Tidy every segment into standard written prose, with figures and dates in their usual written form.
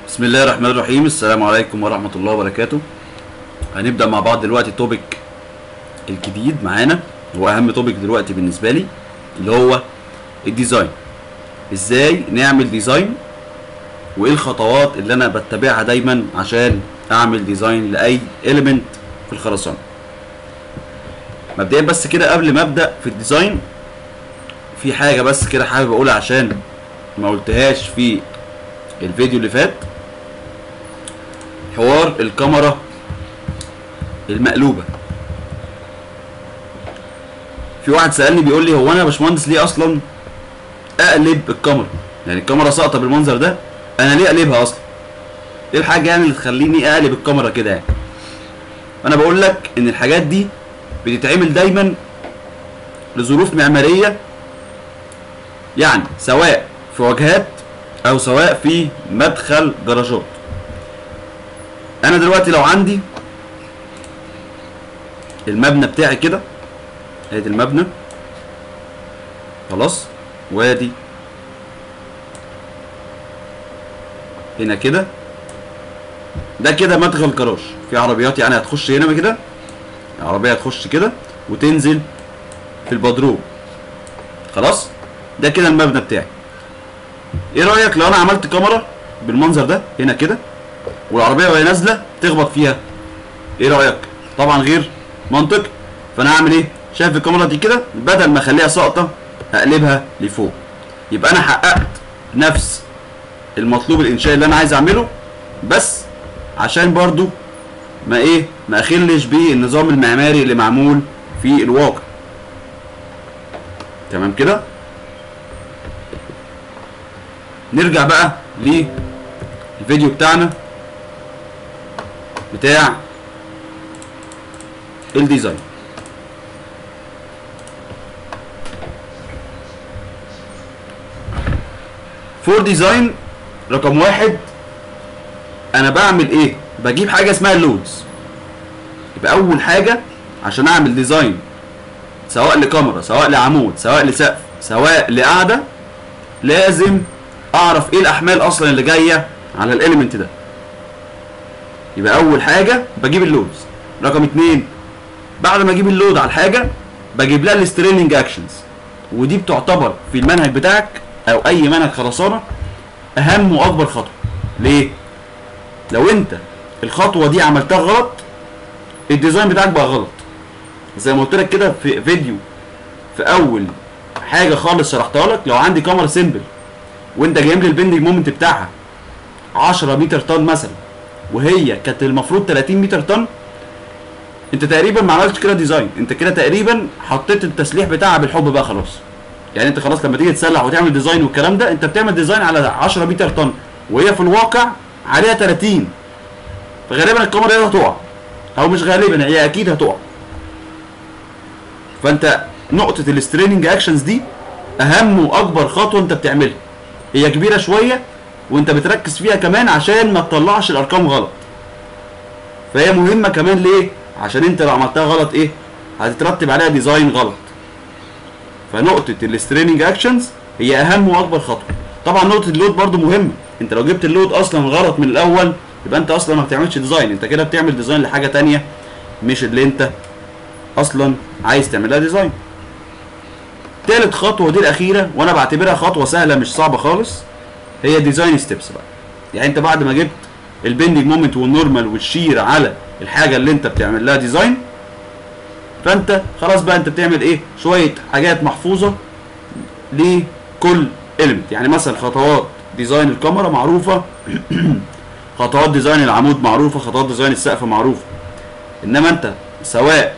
بسم الله الرحمن الرحيم. السلام عليكم ورحمة الله وبركاته. هنبدأ مع بعض دلوقتي توبيك الجديد معانا، هو أهم توبيك دلوقتي بالنسبة لي، اللي هو الديزاين. ازاي نعمل ديزاين وايه الخطوات اللي انا بتبعها دايما عشان اعمل ديزاين لاي إيليمنت في الخرسانة. مبدئيا بس كده قبل ما ابدأ في الديزاين، في حاجة بس كده حابب اقولها عشان ما قلتهاش في الفيديو اللي فات. حوار الكاميرا المقلوبة. في واحد سألني بيقول لي هو انا يا باشمهندس ليه اصلا اقلب الكاميرا؟ يعني الكاميرا ساقطة بالمنظر ده، انا ليه اقلبها اصلا؟ ايه الحاجة يعني اللي تخليني اقلب الكاميرا كده يعني؟ انا بقول لك ان الحاجات دي بتتعمل دايما لظروف معمارية، يعني سواء في واجهات او سواء في مدخل جراجات. انا دلوقتي لو عندي المبنى بتاعي كده، ادي المبنى خلاص، وادي هنا كده، ده كده مدخل جراج. في عربيات يعني هتخش هنا كده، عربيه هتخش كده وتنزل في البدروم، خلاص. ده كده المبنى بتاعي. ايه رايك لو انا عملت كاميرا بالمنظر ده هنا كده، والعربيه وهي نازله تخبط فيها؟ ايه رايك؟ طبعا غير منطقي. فانا هعمل ايه؟ شايف الكاميرا دي كده، بدل ما اخليها ساقطه هقلبها لفوق. يبقى انا حققت نفس المطلوب الانشائي اللي انا عايز اعمله، بس عشان برضو ما اخلش بالنظام المعماري اللي معمول في الواقع. تمام كده. نرجع بقى للفيديو بتاعنا بتاع الديزاين. فور ديزاين رقم واحد، انا بعمل ايه؟ بجيب حاجه اسمها اللودز. يبقى اول حاجه عشان اعمل ديزاين، سواء لكاميرا سواء لعمود سواء لسقف سواء لقاعده، لازم اعرف ايه الاحمال اصلا اللي جايه على الاليمنت ده. يبقى اول حاجه بجيب اللودز. رقم اتنين، بعد ما اجيب اللود على الحاجه بجيب لها الستريننج اكشنز، ودي بتعتبر في المنهج بتاعك او اي منهج خرسانه اهم واكبر خطوه. ليه؟ لو انت الخطوه دي عملتها غلط، الديزاين بتاعك بقى غلط. زي ما قلت لك كده في فيديو في اول حاجه خالص شرحتها لك، لو عندي كاميرا سيمبل وانت جايب لي البندنج مومنت بتاعها 10 متر طن مثلا، وهي كانت المفروض 30 متر طن، انت تقريبا ما عملتش كده ديزاين، انت كده تقريبا حطيت التسليح بتاعها بالحب بقى خلاص. يعني انت خلاص لما تيجي تسلح وتعمل ديزاين والكلام ده، انت بتعمل ديزاين على 10 متر طن وهي في الواقع عليها 30، فغالبا الكاميرا دي هتقع، او مش غالبا، هي اكيد هتقع. فانت نقطه الستريننج اكشنز دي اهم واكبر خطوه انت بتعملها. هي كبيره شويه وانت بتركز فيها كمان عشان ما تطلعش الارقام غلط. فهي مهمه كمان ليه؟ عشان انت لو عملتها غلط هتترتب عليها ديزاين غلط. فنقطه الستريننج اكشنز هي اهم واكبر خطوه. طبعا نقطه اللود برضو مهمه. انت لو جبت اللود اصلا غلط من الاول، يبقى انت اصلا ما بتعملش ديزاين، انت كده بتعمل ديزاين لحاجه تانية مش اللي انت اصلا عايز تعملها ديزاين. تالت خطوه ودي الاخيره، وانا بعتبرها خطوه سهله مش صعبه خالص، هي ديزاين ستيبس بقى. يعني انت بعد ما جبت البندنج مومنت والنورمال والشير على الحاجه اللي انت بتعمل لها ديزاين، فانت خلاص بقى انت بتعمل ايه؟ شويه حاجات محفوظه لكل إيليمنت. يعني مثلا خطوات ديزاين الكاميرا معروفه خطوات ديزاين العمود معروفه، خطوات ديزاين السقف معروفه. انما انت سواء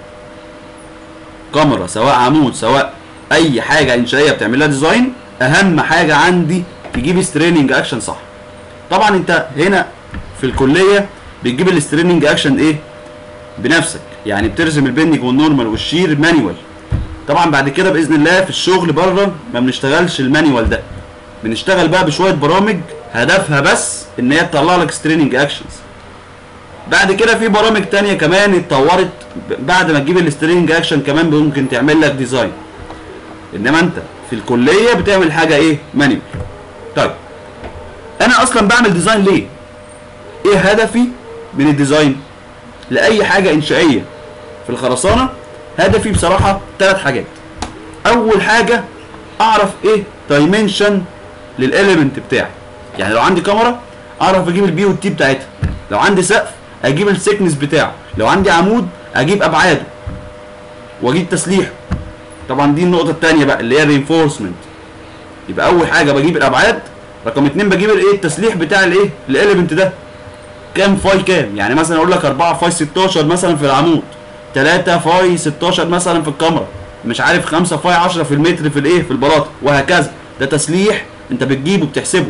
كاميرا سواء عمود سواء اي حاجه انشائيه بتعمل لها ديزاين، اهم حاجه عندي تجيب ستريننج اكشن صح. طبعا انت هنا في الكليه بتجيب الستريننج اكشن بنفسك، يعني بترسم البندنج والنورمال والشير مانيوال. طبعا بعد كده باذن الله في الشغل بره ما بنشتغلش المانيوال ده، بنشتغل بقى بشويه برامج هدفها بس ان هي تطلع لك ستريننج اكشنز. بعد كده في برامج تانية كمان اتطورت بعد ما تجيب الستريننج اكشن كمان ممكن تعمل لك ديزاين. انما انت في الكليه بتعمل حاجه مانيوال. طيب انا اصلا بعمل ديزاين ليه؟ ايه هدفي من الديزاين؟ لاي حاجه انشائيه في الخرسانه هدفي بصراحه 3 حاجات. اول حاجه اعرف ايه دايمنشن للاليمنت بتاعي، يعني لو عندي كاميرا اعرف اجيب البي والتي بتاعتها، لو عندي سقف اجيب السكنس بتاعه، لو عندي عمود اجيب ابعاده واجيب تسليحه. طبعا دي النقطه الثانيه بقى اللي هي الرينفورسمنت. يبقى اول حاجه بجيب الابعاد، رقم 2 بجيب الايه التسليح بتاع الايه الاليمنت ده كام فاي كام، يعني مثلا اقول لك 4 فاي 16 مثلا في العمود، 3 فاي 16 مثلا في الكاميرا، مش عارف 5 فاي 10 في المتر في الايه في البلاطه، وهكذا. ده تسليح انت بتجيبه بتحسبه.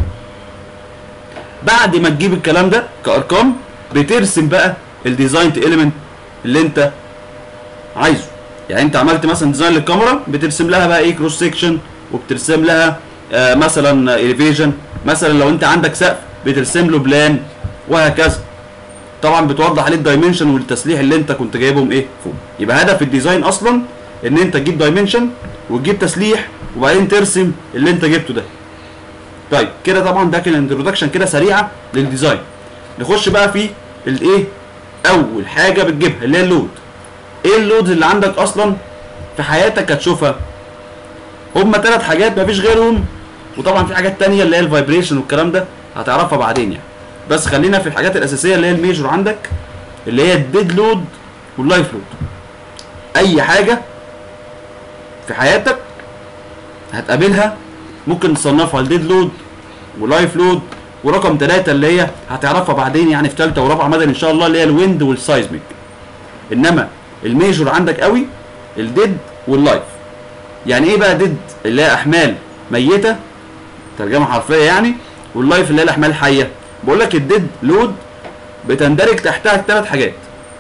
بعد ما تجيب الكلام ده كارقام بترسم بقى الديزايند اليمنت اللي انت عايزه. يعني انت عملت مثلا ديزاين للكاميرا بترسم لها بقى ايه كروس سيكشن، وبترسم لها مثلا اليفيجن، مثلا لو انت عندك سقف بترسم له بلان، وهكذا. طبعا بتوضح عليه الدايمنشن والتسليح اللي انت كنت جايبهم ايه فوق. يبقى هدف الديزاين اصلا ان انت تجيب دايمنشن وتجيب تسليح وبعدين ترسم اللي انت جبته ده. طيب كده طبعا ده كان انترودكشن كده سريعه للديزاين. نخش بقى في الايه اول حاجه بتجيبها اللي هي اللود. ايه اللود اللي عندك اصلا في حياتك هتشوفها؟ هما 3 حاجات مفيش غيرهم، وطبعا في حاجات تانية اللي هي الفايبريشن والكلام ده هتعرفها بعدين يعني. بس خلينا في الحاجات الاساسيه اللي هي الميجور عندك اللي هي الديد لود واللايف لود. اي حاجه في حياتك هتقابلها ممكن تصنفها لديد لود ولايف لود، ورقم 3 اللي هي هتعرفها بعدين يعني في ثالثه ورابعه مدني ان شاء الله اللي هي الويند والسايزميك. انما الميجور عندك قوي الديد واللايف. يعني ايه بقى ديد؟ اللي هي احمال ميته ترجمه حرفيه يعني، واللايف اللي هي الاحمال الحيه. بقول لك الديد لود بتندرج تحتها 3 حاجات.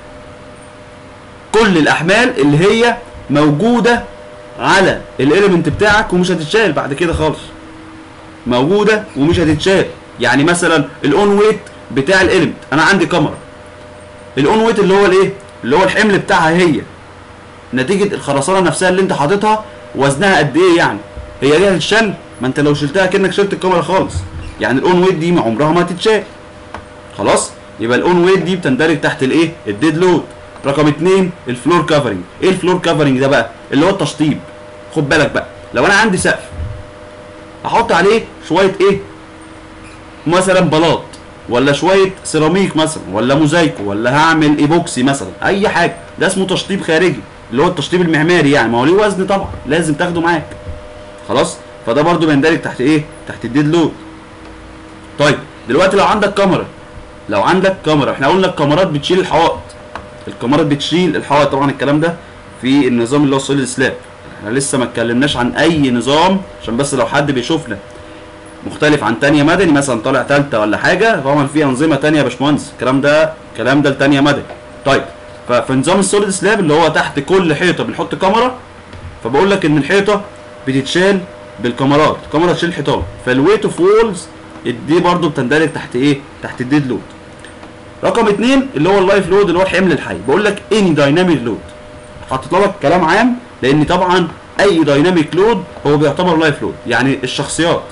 كل الاحمال اللي هي موجوده على الاليمنت بتاعك ومش هتتشال بعد كده خالص، موجوده ومش هتتشال. يعني مثلا الاون ويت بتاع الاليمنت، انا عندي كاميرا الاون ويت اللي هو الايه اللي هو الحمل بتاعها هي نتيجه الخرسانه نفسها اللي انت حاططها وزنها قد ايه، يعني هي دي هتتشال؟ ما انت لو شلتها كانك شلت الكاميرا خالص. يعني الاون ويت دي عمرها ما هتتشال خلاص. يبقى الاون ويت دي بتندرج تحت الايه الديد لود. رقم 2 الفلور كفرنج. ايه الفلور كفرنج ده بقى؟ اللي هو التشطيب. خد بالك بقى لو انا عندي سقف احط عليه شويه ايه مثلا بلاط، ولا شويه سيراميك مثلا، ولا موزايكو، ولا هعمل ايبوكسي مثلا، اي حاجه، ده اسمه تشطيب خارجي اللي هو التشطيب المعماري. يعني ما هو ليه وزن طبعا لازم تاخده معاك خلاص. فده برده بيندرج تحت ايه تحت الديد لود. طيب دلوقتي لو عندك كاميرا، لو عندك كاميرا احنا قلنا الكاميرات بتشيل الحوائط، الكاميرات بتشيل الحوائط طبعا. الكلام ده في النظام اللي هو السوليد سلاب. احنا لسه ما اتكلمناش عن اي نظام، عشان بس لو حد بيشوفنا مختلف عن تانية مدني مثلا طالع تالتة ولا حاجه، طبعا في انظمه تانية يا باشمهندس. الكلام ده لتانية مدني. طيب ففي نظام السوليد سلاب اللي هو تحت كل حيطه بنحط كاميرا، فبقول لك ان الحيطه بتتشال بالكاميرات، الكاميرا تشيل الحيطان، فالويت اوف وولز دي برضو بتندرج تحت ايه تحت الديد لود. رقم 2 اللي هو اللايف لود اللي هو الحمل الحي. بقول لك اني دايناميك لود، حاطط لك كلام عام لان طبعا اي دايناميك لود هو بيعتبر لايف لود. يعني الشخصيات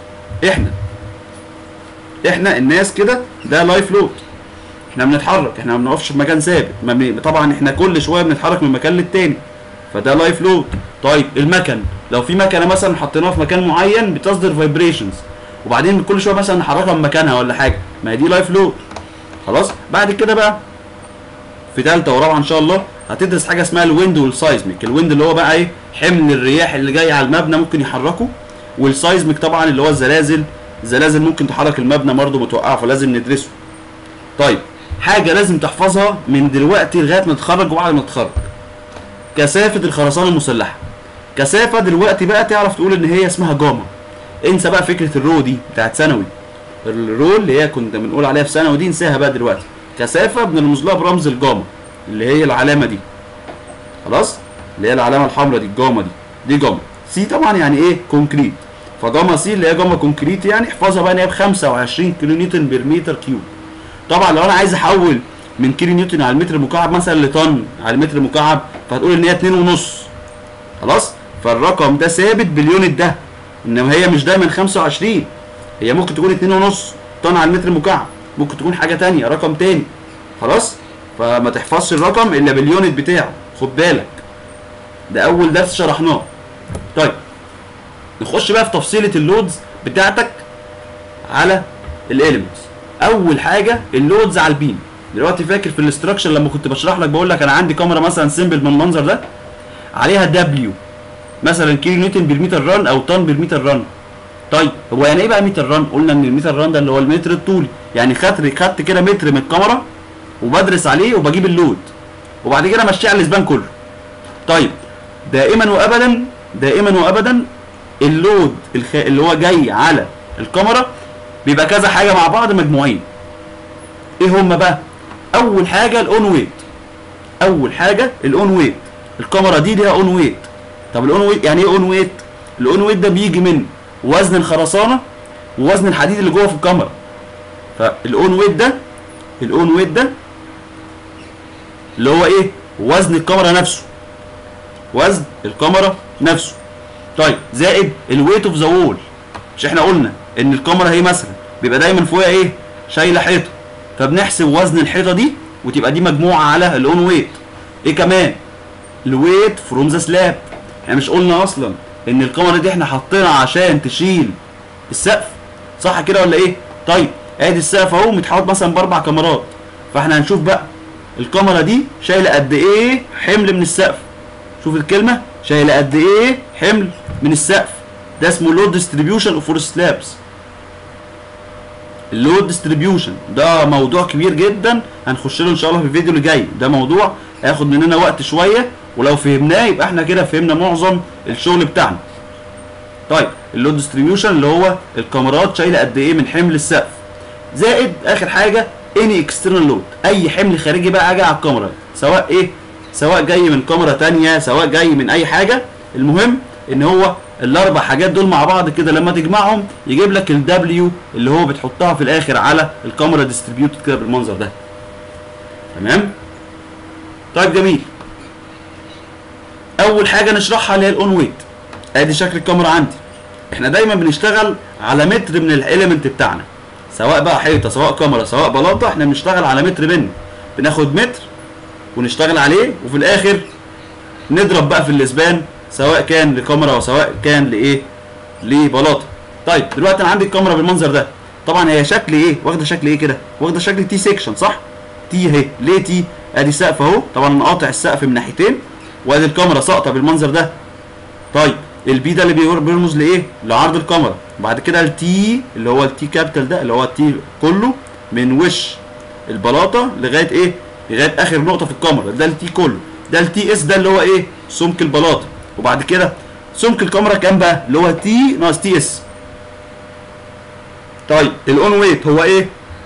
احنا الناس كده ده لايف لود، احنا بنتحرك، احنا ما بنقفش في مكان ثابت، طبعا احنا كل شويه بنتحرك من مكان للتاني، فده لايف لود. طيب المكن، لو في مكنه مثلا حطيناها في مكان معين بتصدر فايبريشنز وبعدين كل شويه مثلا نحركها من مكانها ولا حاجه، ما هي دي لايف لود خلاص. بعد كده بقى في ثالثه ورابعه ان شاء الله هتدرس حاجه اسمها الويند والسايزميك. الويند اللي هو بقى ايه حمل الرياح اللي جاي على المبنى ممكن يحركه، والسايزميك طبعا اللي هو الزلازل ممكن تحرك المبنى برضه متوقعه، فلازم ندرسه. طيب حاجه لازم تحفظها من دلوقتي لغايه ما تتخرج وبعد ما تتخرج، كثافه الخرسانه المسلحه. كثافه دلوقتي بقى تعرف تقول ان هي اسمها جاما. انسى بقى فكره الرو دي بتاعت ثانوي، الرو اللي هي كنا بنقول عليها في ثانوي دي انساها بقى دلوقتي. كثافه بنرمز لها برمز الجاما اللي هي العلامه دي خلاص، اللي هي العلامه الحمراء دي الجاما دي جاما. سي طبعا يعني ايه كونكريت، فجاما سي اللي هي جاما كونكريت. يعني احفظها بقى ان هي ب 25 كيلو نيوتن بير متر كيوب. طبعا لو انا عايز احول من كيلو نيوتن على المتر مكعب مثلا لطن على المتر مكعب فهتقول ان هي 2.5 خلاص. فالرقم ده ثابت باليونت ده، انما هي مش دايما 25، هي ممكن تكون 2.5 طن على المتر المكعب، ممكن تكون حاجه تانية رقم تاني. خلاص، فما تحفظش الرقم الا باليونت بتاعه، خد بالك. ده اول درس شرحناه. طيب نخش بقى في تفصيله اللودز بتاعتك على الاليمنتس. اول حاجه اللودز على البيم. دلوقتي فاكر في الاستراكشر لما كنت بشرح لك بقول لك انا عندي كاميرا مثلا سيمبل من المنظر ده عليها دبليو مثلا كيلو نيوتن بالمتر ران او طن بالمتر ران. طيب هو يعني ايه بقى متر ران؟ قلنا ان المتر ران ده اللي هو المتر الطولي، يعني خدت كده متر من الكاميرا وبدرس عليه وبجيب اللود وبعد كده امشيه على الاسبان كله. طيب دائما وابدا دائما وابدا اللود اللي هو جاي على الكاميرا بيبقى كذا حاجه مع بعض مجموعين. ايه هما بقى؟ اول حاجه الاون ويت. اول حاجه الاون ويت، الكاميرا دي ليها اون ويت. طب الاون ويت يعني ايه اون ويت؟ الاون ويت ده بيجي من وزن الخرسانه ووزن الحديد اللي جوه في الكاميرا. فالاون ويت ده اللي هو ايه؟ وزن الكاميرا نفسه، وزن الكاميرا نفسه. طيب زائد الويت اوف ذا وول. مش احنا قلنا ان الكاميرا هي مثلا بيبقى دايما فوقها ايه؟ شايله حيطه، فبنحسب وزن الحيطه دي وتبقى دي مجموعه على الاون ويت. ايه كمان؟ الويت فروم ذا سلاب. احنا مش قلنا اصلا ان الكاميرا دي احنا حاطينها عشان تشيل السقف، صح كده ولا ايه؟ طيب ادي السقف اهو متحوط مثلا باربع كاميرات، فاحنا هنشوف بقى الكاميرا دي شايله قد ايه حمل من السقف. شوف الكلمه، شايله قد ايه حمل من السقف. ده اسمه لود ديستريبيوشن اوف فور سلابس. اللود ديستريبيوشن ده موضوع كبير جدا هنخش له ان شاء الله في الفيديو اللي جاي. ده موضوع هياخد مننا وقت شويه، ولو فهمناه يبقى احنا كده فهمنا معظم الشغل بتاعنا. طيب اللود ديستريبيوشن اللي هو الكاميرات شايله قد ايه من حمل السقف، زائد اخر حاجه اني اكسترنال لود، اي حمل خارجي بقى اجي على الكاميرا، سواء ايه؟ سواء جاي من كاميرا ثانيه، سواء جاي من اي حاجه. المهم ان هو الاربع حاجات دول مع بعض كده لما تجمعهم يجيب لك الدبليو اللي هو بتحطها في الاخر على الكاميرا ديستريبيوتد كده بالمنظر ده. تمام؟ طيب جميل. اول حاجه نشرحها اللي هي الاون ويت. ادي شكل الكاميرا عندي. احنا دايما بنشتغل على متر من الاليمنت بتاعنا، سواء بقى حيطه سواء كاميرا سواء بلاطه، احنا بنشتغل على متر بن. بناخد متر ونشتغل عليه وفي الاخر نضرب بقى في الاسبان، سواء كان لكاميرا وسواء كان لايه؟ لبلاطه. طيب دلوقتي انا عندي الكاميرا بالمنظر ده، طبعا هي شكل ايه؟ واخده شكل ايه كده؟ واخده شكل تي سيكشن، صح؟ تي اهي. ليه تي؟ ادي سقف اهو، طبعا انا قاطع السقف من ناحيتين، وادي الكاميرا ساقطه بالمنظر ده. طيب البي ده اللي بيرمز لايه؟ لعرض الكاميرا. بعد كده التي اللي هو التي كابيتال ده اللي هو التي كله من وش البلاطه لغايه ايه؟ لغايه اخر نقطه في الكاميرا، ده التي كله. ده التي اس ده اللي هو ايه؟ سمك البلاطه. وبعد كده سمك الكاميرا كام بقى؟ اللي هو تي ناقص تي اس. طيب الاون ويت هو ايه؟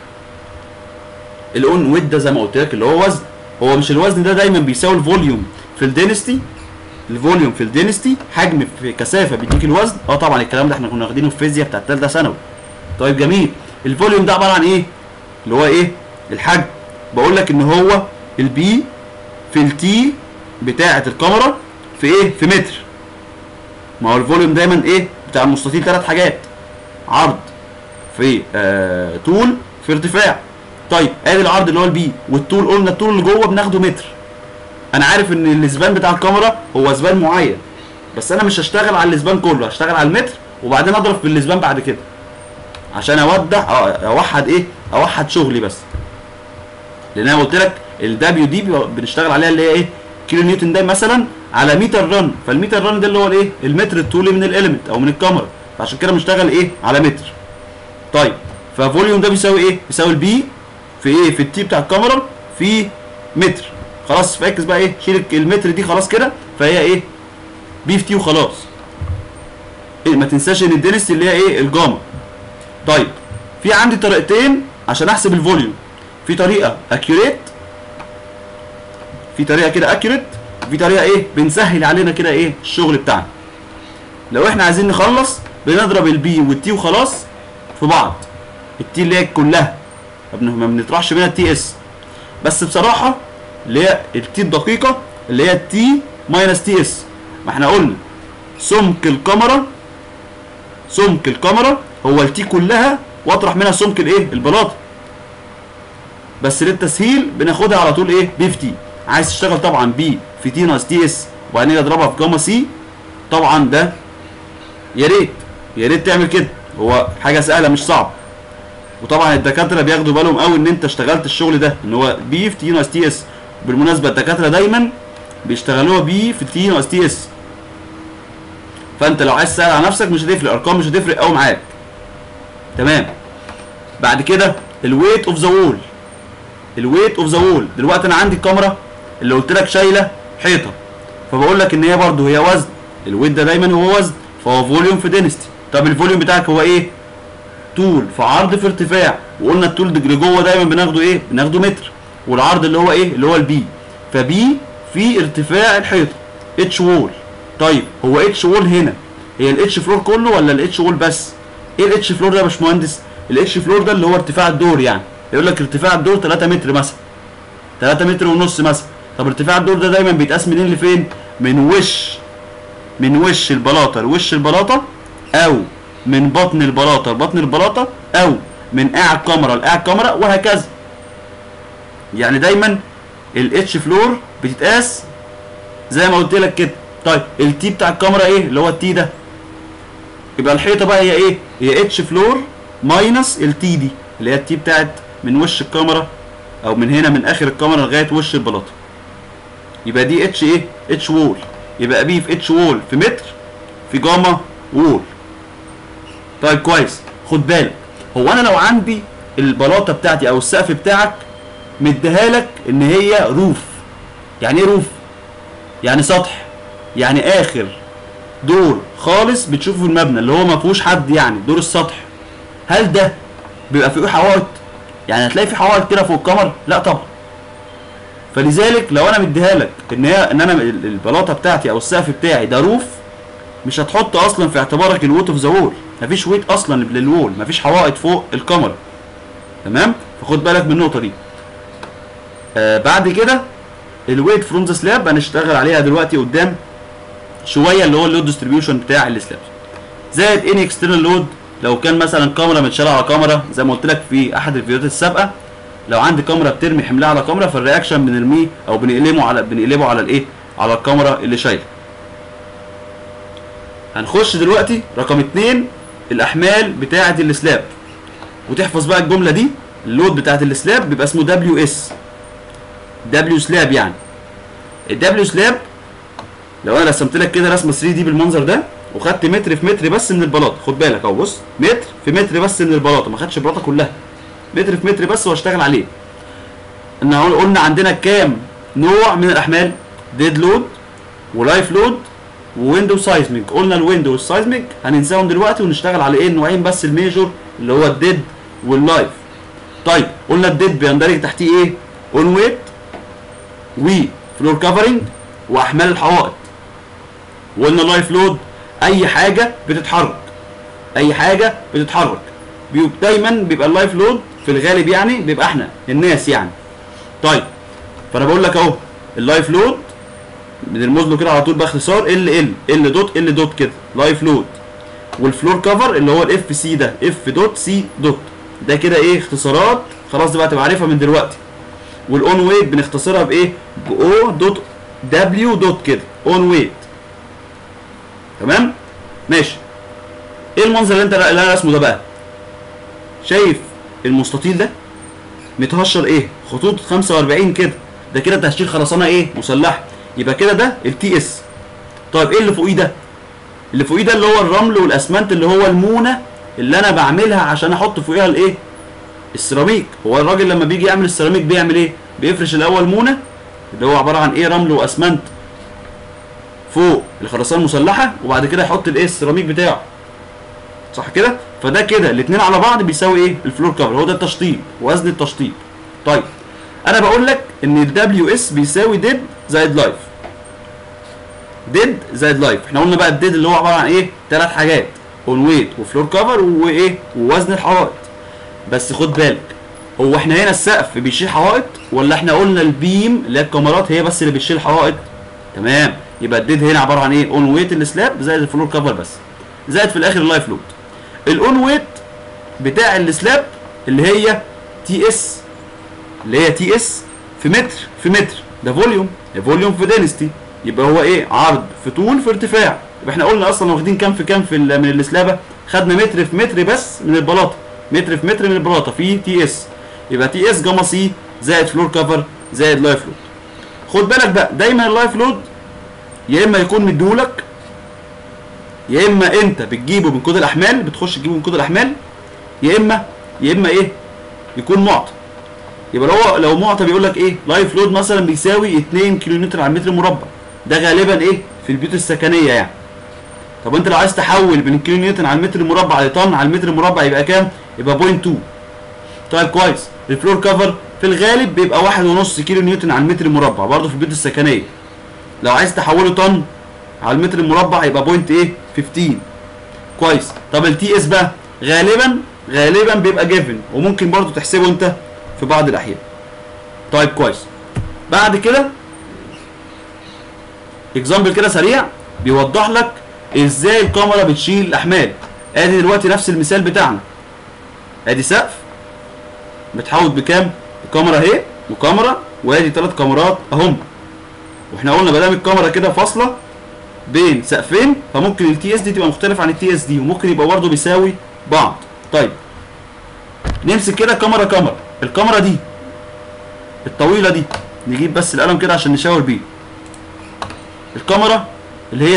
الاون ويت ده زي ما قلت لك اللي هو وزن. هو مش الوزن ده دايما بيساوي الفوليوم في الدينستي؟ الفوليوم في الدينستي حجم في كثافه بيديك الوزن. طبعا الكلام ده احنا كنا واخدينه في الفيزياء بتاعت ثالثه ثانوي. طيب جميل. الفوليوم ده عباره عن ايه؟ اللي هو ايه؟ الحجم. بقول لك ان هو البي في التي بتاعه الكاميرا في ايه؟ في متر. ما هو الفوليوم دايما ايه؟ بتاع المستطيل ثلاث حاجات: عرض في طول في ارتفاع. طيب ادي العرض اللي هو البي، والطول قلنا الطول اللي جوه بناخده متر. انا عارف ان الاسبان بتاع الكاميرا هو اسبان معين، بس انا مش هشتغل على الاسبان كله، هشتغل على المتر وبعدين اضرب في الاسبان بعد كده عشان اوحد ايه؟ اوحد شغلي بس. لان انا قلت لك الدبليو دي بنشتغل عليها اللي هي ايه؟ كيلو نيوتن ده مثلا على متر رن، فالمتر رن ده اللي هو الايه؟ المتر الطولي من الاليمنت او من الكاميرا، فعشان كده بنشتغل ايه؟ على متر. طيب ففوليوم ده بيساوي ايه؟ بيساوي البي في ايه؟ في التي بتاع الكاميرا في متر. خلاص فاكس بقى ايه؟ شيل المتر دي خلاص كده، فهي ايه؟ بي في تي وخلاص. إيه ما تنساش ان الدنس اللي هي ايه؟ الجاما. طيب في عندي طريقتين عشان احسب الفوليوم. في طريقه اكيوريت، في طريقه كده اكيوريت، وفي طريقه ايه؟ بنسهل علينا كده ايه؟ الشغل بتاعنا. لو احنا عايزين نخلص بنضرب البي والتي وخلاص في بعض. التي اللي هي كلها ما بنطرحش منها التي اس، بس بصراحه اللي هي التي الدقيقه اللي هي التي ماينس تي اس. ما احنا قلنا سمك الكاميرا هو التي كلها واطرح منها سمك الايه البلاطه، بس للتسهيل بناخدها على طول ايه بي في تي. عايز تشتغل طبعا بي في تي ناقص تي اس وبعدين اضربها في جاما سي، طبعا ده يا ريت تعمل كده، هو حاجه سهله مش صعبه. وطبعا الدكاتره بياخدوا بالهم قوي ان انت اشتغلت الشغل ده ان هو بي في تي ناقص تي اس. بالمناسبه الدكاتره دايما بيشتغلوها بي في تي ناقص تي اس، فانت لو عايز تسهل على نفسك مش هتفرق، الارقام مش هتفرق قوي معاك. تمام. بعد كده الويت اوف ذا وول. الويت اوف ذا وول دلوقتي انا عندي الكاميرا اللي قلت لك شايله حيطه، فبقول لك ان هي برده هي وزن. الويت ده دايما هو وزن، فهو فوليوم في دينستي. طب الفوليوم بتاعك هو ايه؟ طول في عرض في ارتفاع، وقلنا الطول اللي جوه دايما بناخده ايه؟ بناخده متر، والعرض اللي هو ايه؟ اللي هو البي. فبي في ارتفاع الحيطه اتش وول. طيب هو اتش وول هنا هي الاتش فلور كله ولا الاتش وول بس؟ ايه الاتش فلور ده يا باشمهندس؟ الاتش فلور ده اللي هو ارتفاع الدور، يعني يقول لك ارتفاع الدور 3 متر مثلا، 3 متر ونص مثلا. طب ارتفاع الدور ده دايما بيتقاس منين لفين؟ من وش البلاطه لوش البلاطه، او من بطن البلاطه لبطن البلاطه، او من قاع الكاميرا لقاع الكاميرا، وهكذا. يعني دايما الاتش فلور بتتقاس زي ما قلت لك كده. طيب التي بتاع الكاميرا ايه؟ اللي هو التي ده. يبقى الحيطه بقى هي ايه؟ هي اتش فلور ماينس التي دي اللي هي التي بتاعت من وش الكاميرا، او من هنا من اخر الكاميرا لغايه وش البلاطه. يبقى دي اتش ايه؟ اتش وول. يبقى بي في اتش وول في متر في جاما وول. طيب كويس، خد بالك، هو انا لو عندي البلاطه بتاعتي او السقف بتاعك مديها لك ان هي روف. يعني ايه روف؟ يعني سطح، يعني اخر دور خالص بتشوفه في المبنى اللي هو ما فيهوش حد، يعني دور السطح. هل ده بيبقى فيه حوائط؟ يعني هتلاقي في حوائط كده فوق الكمر؟ لا طبعا. فلذلك لو انا مديها لك ان انا البلاطه بتاعتي او السقف بتاعي ده روف، مش هتحط اصلا في اعتبارك الويت اوف ذا وول. مفيش ويت اصلا للوول، مفيش حوائط فوق الكاميرا. تمام؟ فخد بالك من النقطه دي. بعد كده الويت فروم ذا سلاب هنشتغل عليها دلوقتي قدام شويه، اللي هو اللود ديستريبيوشن بتاع السلاب. زائد اني اكسترنال لود، لو كان مثلا كاميرا متشاله على كاميرا زي ما قلت لك في احد الفيديوهات السابقه، لو عندي كاميرا بترمي حملها على كاميرا فالرياكشن بنرميه او بنقلبه على الايه؟ على الكاميرا اللي شايله. هنخش دلوقتي رقم 2 الاحمال بتاعه السلاب، وتحفظ بقى الجمله دي. اللود بتاعه السلاب بيبقى اسمه دبليو اس، دبليو سلاب. يعني الدبليو سلاب لو انا رسمت لك كده رسمه 3 دي بالمنظر ده، وخدت متر في متر بس من البلاطه، خد بالك اهو، بص، متر في متر بس من البلاطه، ما خدش البلاطه كلها، متر في متر بس واشتغل عليه. ان قلنا عندنا كام نوع من الاحمال؟ ديد لود ولايف لود وويندو سايزميك. قلنا الويندو والسايزميك هننساهم دلوقتي ونشتغل على ايه؟ النوعين بس الميجور اللي هو الديد واللايف. طيب قلنا الديد بيندرج تحتيه ايه؟ اون ويت وفلور كفرنج واحمال الحوائط. وقلنا اللايف لود اي حاجه بتتحرك، اي حاجه بتتحرك. دايما بيبقى اللايف لود في الغالب يعني بيبقى احنا الناس يعني. طيب فانا بقول لك اهو اللايف لود بنرمز له كده على طول باختصار ال دوت كده لايف لود. والفلور كفر اللي هو الاف سي ده اف دوت سي دوت، ده كده ايه؟ اختصارات خلاص دي بقى تبقى عارفها من دلوقتي. والاون ويت بنختصرها بايه؟ باو دوت دبليو دوت كده اون ويت. تمام؟ ماشي. ايه المنظر اللي انا رسمه ده بقى؟ شايف المستطيل ده متهشر ايه؟ خطوط 45 كده، ده كده تهشير خرسانه ايه؟ مسلحه. يبقى كده ده التي اس. طيب ايه اللي فوقيه ده؟ اللي فوقيه ده اللي هو الرمل والاسمنت، اللي هو المونه اللي انا بعملها عشان احط فوقيها الايه؟ السيراميك. هو الراجل لما بيجي يعمل السيراميك بيعمل ايه؟ بيفرش الاول مونه اللي هو عباره عن ايه؟ رمل واسمنت فوق الخرسانه المسلحه، وبعد كده يحط الايه؟ السيراميك بتاعه. صح كده؟ فده كده الاثنين على بعض بيساوي ايه؟ الفلور كفر. هو ده التشطيب، وزن التشطيب. طيب انا بقول لك ان الدبليو اس بيساوي ديد زائد لايف. ديد زائد لايف. احنا قلنا بقى الديد اللي هو عباره عن ايه؟ 3 حاجات، اون ويت وفلور كفر وايه؟ ووزن الحوائط. بس خد بالك، هو احنا هنا السقف بيشيل حوائط ولا احنا قلنا البيم اللي هي الكاميرات هي بس اللي بتشيل حوائط؟ تمام. يبقى الديد هنا عباره عن ايه؟ اون ويت السلاب زائد الفلور كفر بس، زائد في الاخر اللايف لود. الاون ويت بتاع السلاب اللي هي تي اس، اللي هي تي اس في متر في متر، ده فوليوم، فوليوم في دينستي، يبقى هو ايه؟ عرض في طول في ارتفاع. يبقى احنا قلنا اصلا واخدين كام في كام في من السلابه؟ خدنا متر في متر بس من البلاطه، متر في متر من البلاطه في تي اس، يبقى تي اس جاما سي زائد فلور كفر زائد لايف لود. خد بالك بقى دايما اللايف لود يا اما يكون مديهولك، يا اما انت بتجيبه من كود الاحمال، بتخش تجيبه من كود الاحمال، يا اما ايه؟ يكون معطى. يبقى لو معطى بيقول لك ايه؟ لايف لود مثلا بيساوي 2 كيلو نيوتن على المتر المربع، ده غالبا ايه؟ في البيوت السكنيه يعني. طب انت لو عايز تحول من كيلو نيوتن على المتر المربع لطن على المتر المربع يبقى كام؟ يبقى 0.2. طيب كويس. الفلور كفر في الغالب بيبقى 1.5 كيلو نيوتن على المتر المربع برضه في البيوت السكنيه. لو عايز تحوله طن على المتر المربع يبقى بوينت ايه؟ 15. كويس. طب التي اس بقى غالبا بيبقى جيفن، وممكن برضه تحسبه انت في بعض الاحيان. طيب كويس. بعد كده اكزامبل كده سريع بيوضح لك ازاي الكاميرا بتشيل الاحمال. ادي دلوقتي نفس المثال بتاعنا، ادي سقف بتحوط بكام؟ الكاميرا اهي وكاميرا، وادي 3 كاميرات اهم. واحنا قلنا ما دام الكاميرا كده فاصله بين سقفين فممكن التي اس دي تبقى مختلف عن التي اس دي، وممكن يبقى برضه بيساوي بعض. طيب نمسك كده كاميرا، الكاميرا دي الطويله دي، نجيب بس القلم كده عشان نشاور بيه. الكاميرا اللي هي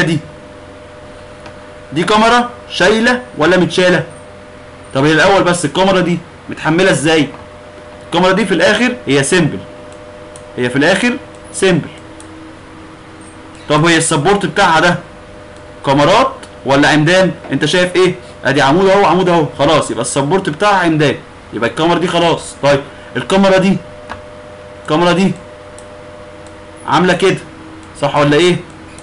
دي كاميرا شايله ولا متشاله؟ طب هي الاول بس الكاميرا دي متحمله ازاي؟ الكاميرا دي في الاخر هي سيمبل، هي في الاخر سيمبل. طب هي السبورت بتاعها ده كاميرات ولا عمدان؟ انت شايف ايه؟ ادي عمود اهو، عمود اهو، خلاص يبقى السبورت بتاعها عمدان، يبقى الكاميرا دي خلاص. طيب الكاميرا دي عامله كده صح ولا ايه؟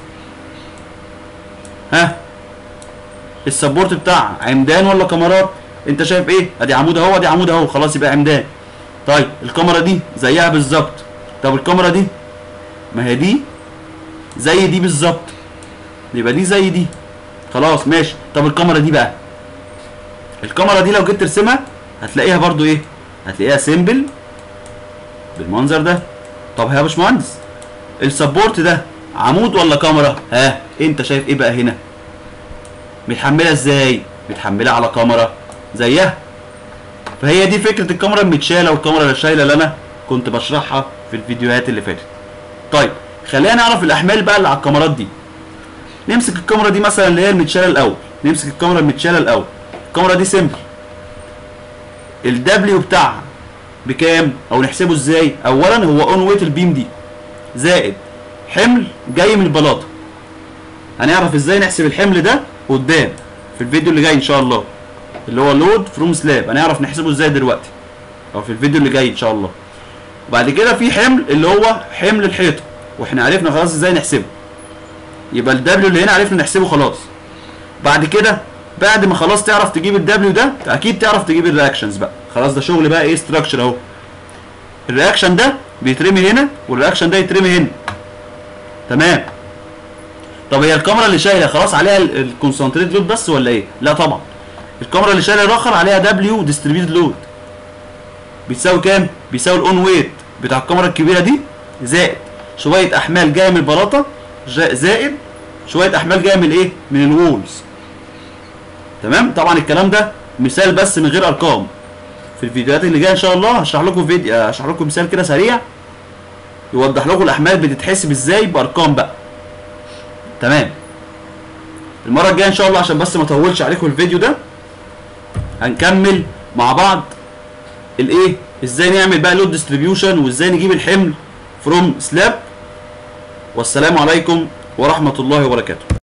ها السبورت بتاعها عمدان ولا كاميرات؟ انت شايف ايه؟ ادي عمود اهو، ادي عمود اهو، خلاص يبقى عمدان. طيب الكاميرا دي زيها بالظبط. طب الكاميرا دي ما هي دي زي دي بالظبط، يبقى دي زي دي، خلاص ماشي. طب الكاميرا دي بقى، الكاميرا دي لو جيت ترسمها هتلاقيها برضو ايه؟ هتلاقيها سيمبل بالمنظر ده. طب يا باشمهندس السبورت ده عمود ولا كاميرا؟ ها انت شايف ايه بقى هنا؟ متحمله ازاي؟ متحمله على كاميرا زيها. فهي دي فكره الكاميرا المتشاله والكاميرا اللي شايله اللي انا كنت بشرحها في الفيديوهات اللي فاتت. طيب خلينا نعرف الاحمال بقى اللي على الكاميرات دي. نمسك الكاميرا دي مثلا اللي هي المتشاله الاول، نمسك الكاميرا المتشاله الاول. الكاميرا دي سيمبل، الدبليو بتاعها بكام؟ او نحسبه ازاي؟ اولا هو اون ويت البيم دي زائد حمل جاي من البلاطه. هنعرف ازاي نحسب الحمل ده قدام في الفيديو اللي جاي ان شاء الله، اللي هو لود فروم سلاب، هنعرف نحسبه ازاي دلوقتي او في الفيديو اللي جاي ان شاء الله. وبعد كده في حمل اللي هو حمل الحيطه، واحنا عرفنا خلاص ازاي نحسبه، يبقى الدبليو اللي هنا عرفنا نحسبه خلاص. بعد كده بعد ما خلاص تعرف تجيب الدبليو ده اكيد تعرف تجيب الرياكشنز بقى، خلاص ده شغل بقى ايه؟ ستراكشر اهو. الرياكشن ده بيترمي هنا والرياكشن ده يترمي هنا، تمام. طب هي الكاميرا اللي شايله خلاص عليها الكونسنتريت لود بس ولا ايه؟ لا طبعا. الكاميرا اللي شايله الاخر عليها دبليو ديستريبيوتد لود بيساوي كام؟ بيساوي الاون ويت بتاع الكاميرا الكبيره دي زائد شويه احمال جايه من البلاطه زائد شويه احمال جايه من الايه؟ من الوولز. تمام؟ طبعا الكلام ده مثال بس من غير ارقام. في الفيديوهات اللي جايه ان شاء الله هشرح لكم مثال كده سريع يوضح لكم الاحمال بتتحسب ازاي بارقام بقى. تمام. المره الجايه ان شاء الله عشان بس ما اطولش عليكم الفيديو ده هنكمل مع بعض الايه؟ ازاي نعمل بقى لود ديستريبيوشن وازاي نجيب الحمل فروم سلاب. والسلام عليكم ورحمه الله وبركاته.